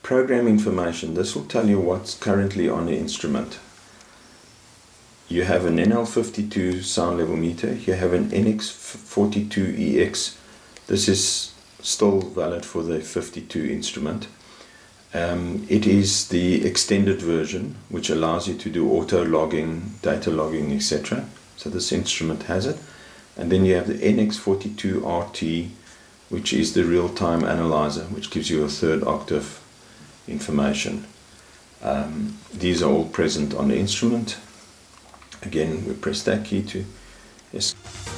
program information. This will tell you what's currently on the instrument. You have an NL52 sound level meter, you have an NX42EX. This is still valid for the 52 instrument. It is the extended version which allows you to do auto logging, data logging, etc. So this instrument has it. And then you have the NX42RT, which is the real-time analyzer, which gives you a third octave information. These are all present on the instrument. Again, we press that key to yes.